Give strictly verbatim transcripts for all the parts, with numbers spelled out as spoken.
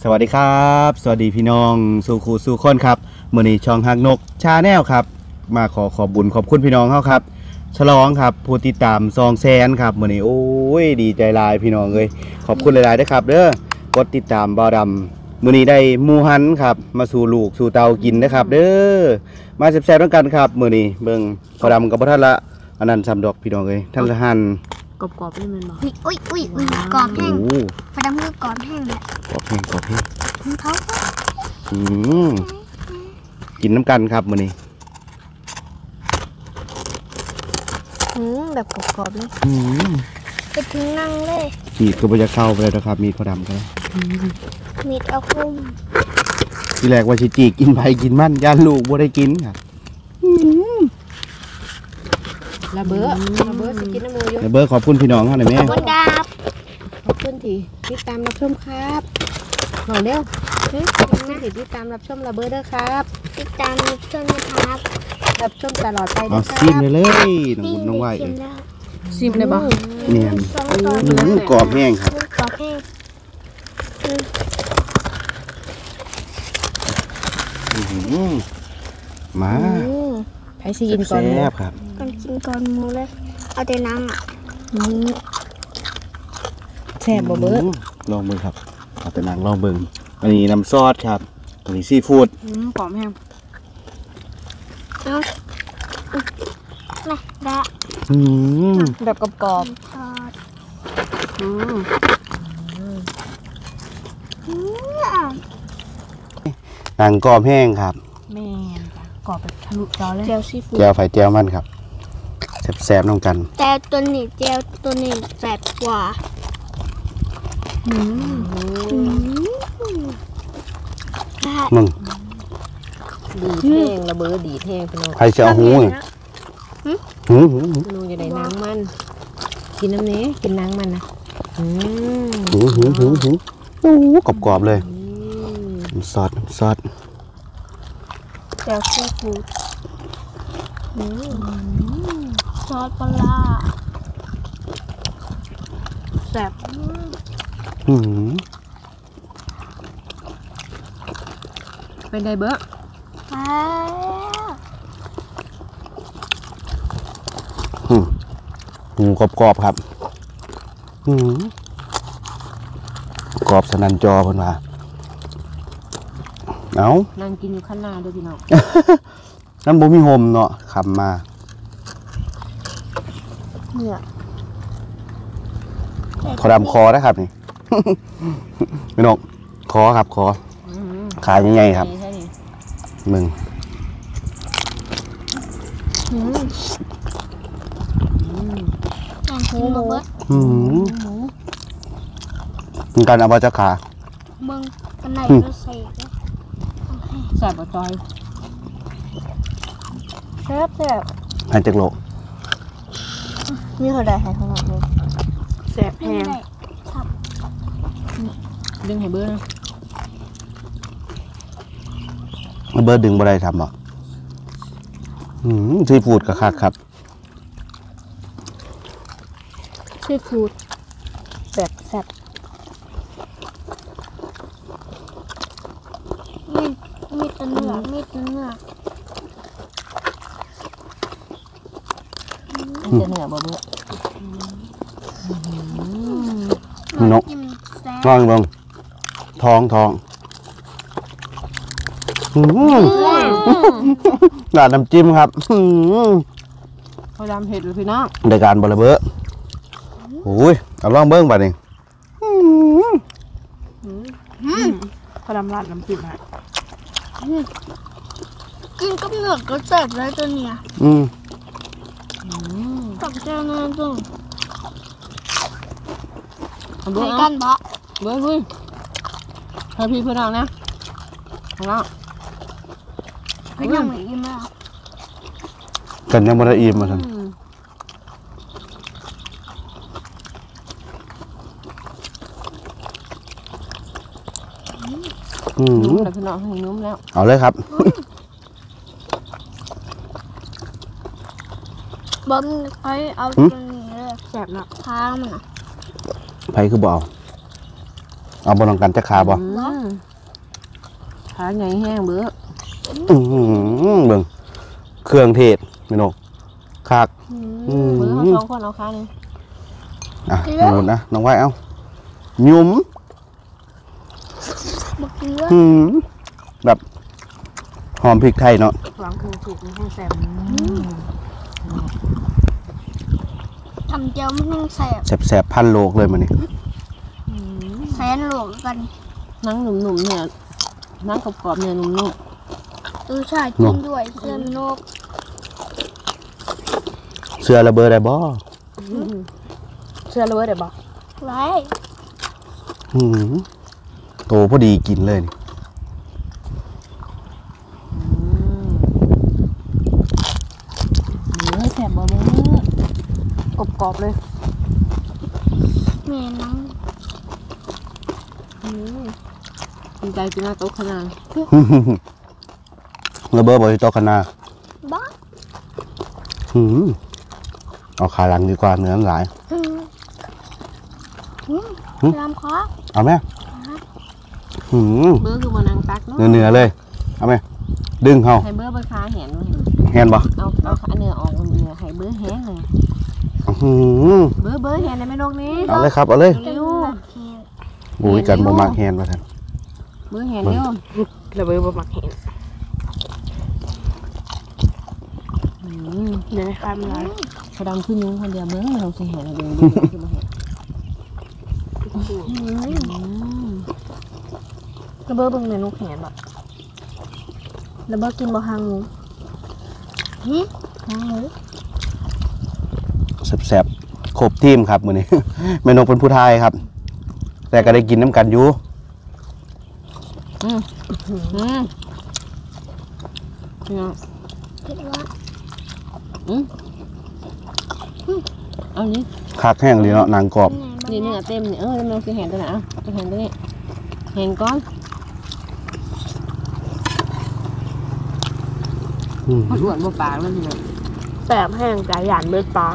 วัสดีครับสวัสดีพี่น้องสู่ครูสู่คนครับมื้อนี้ช่องฮักนกชาแนลครับมาขอขอบบุญขอบคุณพี่น้องเฮาครับฉลองครับผู้ติดตามสองแสนครับมื้อนี้โอ้ยดีใจหลายพี่น้องเอ้ยขอบคุณหลายๆด้วยครับเด้อกดติดตามบ่าวดำมื้อนี้ได้หมูหันครับมาสู่ลูกสู่เตากินนะครับเด้อมาแซ่บๆด้วยกันครับมื้อนี้เบิ่งบ่าวดำกับบ่ทันละอันนั้นซ้ำดอกพี่น้องเอ้ยท่านละหันกรอบๆนี่มันบอกอุ้ยอุ้ยอุ้ยกรอบแห้งพอดำคือกรอบแห้งแหละกรอบแห้งกรอบแห้งเขาอืมกินน้ำกันครับมื้อนี้อืมแบบกรอบๆเลยอืมไปถึงนั่งเลยมีดก็บ่จะเข้าไปเลยนะครับมีดพอดำก็มีดเอาคุ้มทีแรกว่าสิจีกินไปกินมันย่านลูกบ่ได้กินครับระเบ้อระเบ้อสกินน้ำมืออยู่ระเบ้อขอบคุณพี่น้องเขาหน่อยแม่ขอบคุณครับขอบคุณที่ติดตามรับชมครับหน่อยเร็วขอบคุณที่ติดตามรับชมระเบ้อเด้อครับติดตามรับชมนะครับรับชมตลอดไปเอาซิมเลยเลยน้องบุญน้องไหวซิมเลยบ่เนี่ยกรอบแห้งครับกรอบแห้งมาไผ่สิกินก่อนแซ่บครับก่อนกินก่อนหมูเลยเอาแต่น้ำอ่ะแซ่บบ่เบ้อลองเบิ่งครับเอาแต่นางลองเบิ่งอันนี้น้ำซอสครับอันนี้ซีฟู้ดกรอบแห้งเอาไม่ได้แบบกรอบๆทอดนางกรอบแห้งครับแม่กรอบแบบทะลุจอเลยเจียวซีฟู้ดเจียวไฟเจียวมันครับแซ่บๆน้องกันแต่ตัวนี้เจียวตัวนี้แซ่บกว่ามึงดีแห้งระเบ้อดีแห้งพี่น้องใครจะเอาหูหูหูนูจะได้น้ำมันกินน้ำเนี้ยกินน้ำมันนะหูหูหูหูโอ้กรอบๆเลยซอสซอสเจียวซีฟู้ดซอสปลาแซ่บอืมเป็นไงเบ้ออืมหูกรอบๆครับอืมกรอบสนันจอเพิ่นว่าเอานั่งกินอยู่ข้างหน้าด้วยพี่น้องน้ำบ่มีโฮมเนาะคำมาเนี่ยขอดำคอนะครับนี่พี่นกคอครับคอขาใหญ่ๆครับมึงหูหมูอืมมึงกันเอาไปจะขามึงกันไหนก็ใส่แซ่บจอยแซ่บแซ่บหันจากโลนี่เขาได้ให้เขาหน่อยเลยแซ่บแห้งดึงให้เบอร์นะเบอร์ดึงบ่ได้ทำหรอกซีฟู้ดกับคักครับซีฟู้ดแบบแซ่บมีมีตัวเนื้อมีตัวเนื้อมีตัวเนื้อบ่เบอร์นกนอนลงท้องท้องหลาดน้ำจิ้มครับพอดำเห็ดหรือพี่น้องในการบริเบอร์โอ้ยเอาล่องเบิ้งไปดิพอดำราดน้ำจิ้มฮะกินกับเนื้อก็แซ่บเลยตัวเนี้ยอืมกับเจ้าเนื้อตัวเบอร์กันบะเบอร์คุยให้พี่เพื่อนเอานะเอาละก็ยังไม่อิ่มแล้วกันยังไม่ได้อิ่มมาทันนุ่มแล้วพี่น้องนุ่มแล้วเอาเลยครับบอมใครเอาตัวนี้เลยแซ่บเนาะข้าวมันอ่ะไผ่คือบ่เอาเอาบนของกันจะขาบ่ขาใหญ่แห้งเบ้ออื้อหือเบิ่งเครื่องเทศแม่นกคักเบ้อเขาสองคนเอาขาหนึ่งอ่ะนู่นนะน้องไว้เอาหยุมบักเกลือหืมแบบหอมพริกไทยเนาะหวังคือถูกมันแห้งแสบทำเจียวมันยังแสบแสบๆพันโลกเลยมันนี่แสนโหลกกันนั่งหนุ่มๆเนี่ยนั่งกรอบๆเนี่ยนุ่มเออใช่กินด้วยเสื้อนนกเสื้อระเบิดได้บ่ๆเชื่อเลยเดี๋ยวบอกไรหืมโตพอดีกินเลยนี่เบ้อแสบบ่เบ้อกรอบๆเลยแม่นังดีใจกินหน้าโต๊ะขนาดระเบิดบ่ที่โตะคณาบ้าหืมเอาขาหลังดีกว่าเนื้อมันหลายอืมอืมหึลำคอเอาไหมหืมเบ้อคือบ่นางตักเนาะเนื้อเนื้อเลยเอาไหมดึงเฮาให้เบ้อเบ้อขาแหนเลยแฮนบ่เอาเอาขาเนื้อออกเนื้อให้เบ้อแห้งเลยหืมเบ้อเบ้อแห้งได้ไหมนกนี้เอาเลยครับเอาเลยเร็วบุยกันบ่มากแฮนว่าซั่นเบ้อแห้งเร็วแล้วเบ้อบ่มักแห้งเดี๋ยวข้ามร้านเขาดำขึ้นยุ้งคนเดียวเบ้อเราใส่แห้งเลยเบ้อคือบ่แห้งแล้วเบ้อเบิ่งเมนูแห้งบ่แล้วเบ้อกินบ่หางหมูหึหางหมูแซ่บๆครบทีมครับมื้อนี้ แม่นกเป็นผู้ทายครับ แต่ก็ได้กินน้ำกันอยู่อืมอืมเนี่ยคิดว่าอืมเอานี้คักแห้งเลยเนาะหนังกรอบนี่เนื้อเต็มเนี่ยเออแล้วมันคือแห้งตัวไหนอ่ะตัวแห้งตัวนี้แห้งก้อนอืมมันอ้วนบ่ปากมันเลยแสบแห้งใจหยานเบิดปาก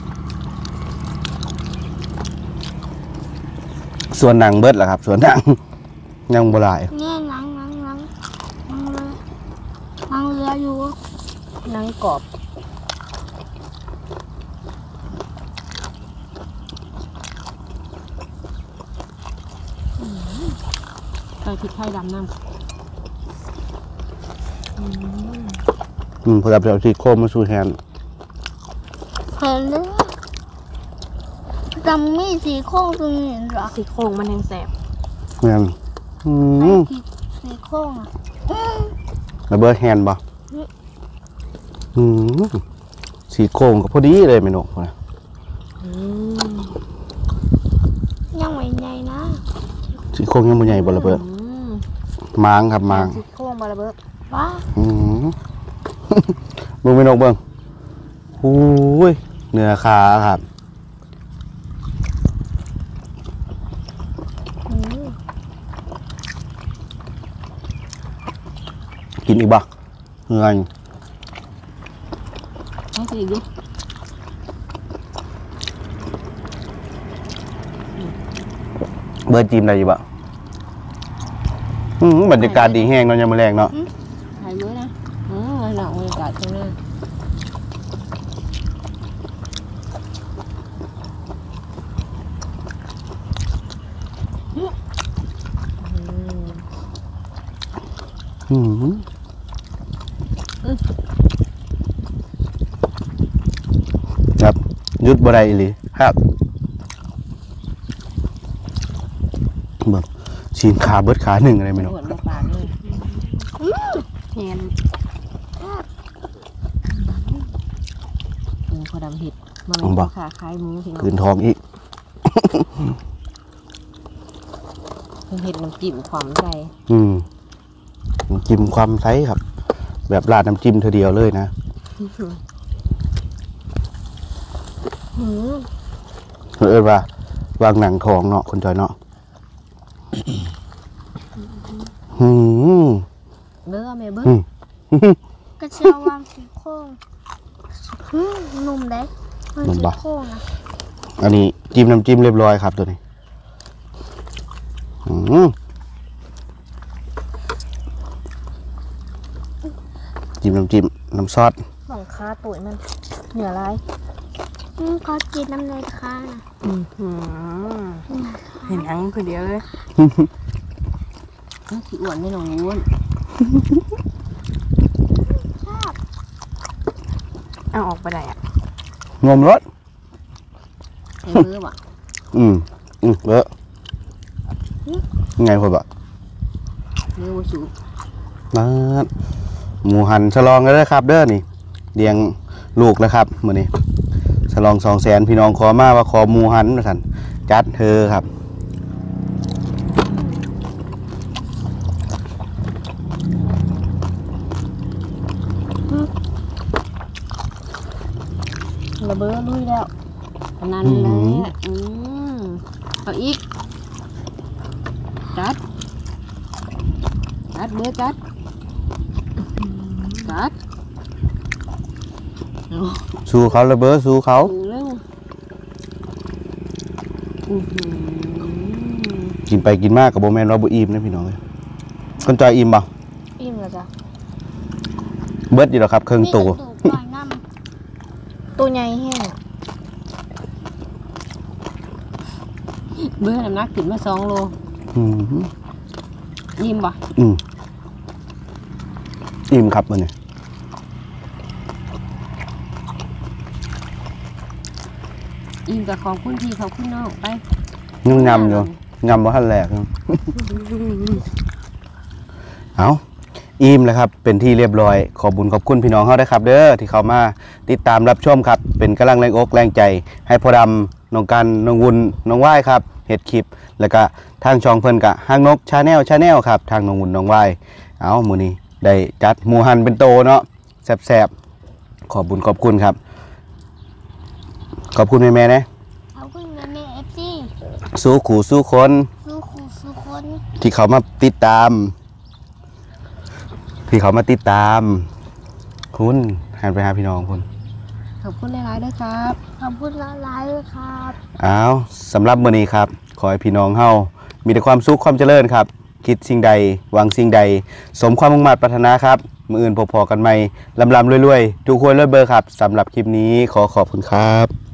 ส่วนหนังเบิดล่ะครับ ส่วนหนัง ยังบ่หลายเนี่ยหนังหนังหนังหนังเรือหนังเรืออยู่นั่งกรอบใส่พริกไทยดำน้ำอืมเพื่อเอาที่โคมมาสู่แฮนเห็นเลยจำมีสีโค้งตรงนี้เหรอสีโครงมันแห้งแสบแม่นอืไอ้มที่สีโค้งอ่ะระเบิดแฮนบ่อืมสีโครงก็พอดีเลยแม่นกนะยังไม่ใหญ่นะสีโครงยังบ่ใหญ่บ่ระเบิดมางครับมางสีโครงบาระเบิดว้าอืม เบิ่งแม่นกเบิ่งโอ้ยเนื้อขาครับกินอีกบ่เงื่อนให้สีดิเบิร์ดจีมได้อยู่บ่อืมบรรยากาศดีแห้งเนาะยามมื้อแลงเนาะถ่ายเยอะนะอืมหนังบรรยากาศข้างหน้าอืมครับหยุดบ่ได้อีหลีครับเบิ่งชีนขาเบิดขาหนึ่งอะไรไม่รู้อ้วนบ่ปากเลยแห้งอืมพอดำเห็ดมาเป็นพ่อขาคล้ายหมูพี่น้องคืนทองอีกเห็ดน้ำจิ้มความใจอืมน้ำจิ้มความไซส์ครับ แบบราดน้ำจิ้มเธอเดียวเลยนะหืมเออว่าวางหนังทองเนาะคนจอยเนาะหืมเบ้อแม่เบ้ออืมกระเชียววางสีโค้งหืมนุ่มเด้มันสีโค้งอ่ะอันนี้จิ้มน้ำจิ้มเรียบร้อยครับตัวนี้อืมจิ้มน้ำจิ้มน้ำซอสหลังคาตุ๋ยมันเหนืออะไรอืมขอกินน้ำเลยค่ะอือหือเห็นหนังคือเดียวเลยสีอ้วนไม่หนองอ้วนเอาออกไปไหนอ่ะงมรสเห็นมือวะอืมอืมเลอะไงพ่อบอกมือวสูมาหมูหันฉลองกันเลยครับเด้อนี่เลี้ยงลูกแล้วครับมื้อนี้ฉลองสองแสนพี่น้องขอมาว่าขอหมูหันว่าซั่นจัดเธอครับระเบ้อลุยแล้วขนาดนั้นแหละอืมเอาอีกจัดจัดเบ้อจัดจัดสู้เขาระเบ้อสู้เขาดูเร็วอื้อหือกินไปกินมากกับโบแมนว่าบ่อิ่มนะพี่น้องเอ้ยคนจอยอิ่มบ่อิ่มแล้วจ้ะเบิดอยู่แล้วครับเครื่องตัวนี่กระดูกปล่อยน้ตัวใหญ่แห้งเบื้อน้ำหนักขึ้นมาสองโลอืมยิ้มบ่อืมอิ่มครับมื้อนี้ยิ้มกับของคุณพี่เขาคุณน้องไปยังยำอยู่ยำบ่ทันแหลกอยู่ เอาอิ่มแล้วครับเป็นที่เรียบร้อยขอบุญขอบคุณพี่น้องเฮาด้วยครับเด้อที่เข้ามาติดตามรับชมครับเป็นกำลังแรงอกแรงใจ ให้พ่อดำน้องกันน้องวุ้นน้องว่ายครับเฮ็ดคลิป แล้วก็ทางช่องเพิ่นกะห้างนกชาแนลชาแนลครับทางน้องวุ้นน้องว่ายเอามื้อนี้ได้จัดหมูหันเป็นโตเนาะแซ่บๆขอบุญขอบคุณครับขอบคุณแม่ๆนะำเอาขึ้นมาในเอฟซีสู้ขู่สู้คนสู้ครูสู้คนที่เขามาติดตาม ที่เขามาติดตาม คุณหันไปหาพี่น้องคุณขอบคุณหลายๆด้วยครับขอบคุณละลายด้วยครับอ้าวสำหรับมื้อนี้ครับ ขอให้พี่น้องเฮามีแต่ความสุขความเจริญครับ คิดสิ่งใดหวังสิ่งใด สมความมุ่งมั่นปรารถนาครับ มื้ออื่นพบพอกันใหม่ลำลำรวยๆทุกคนรวยเบอร์ครับสำหรับคลิปนี้ขอขอบคุณครับ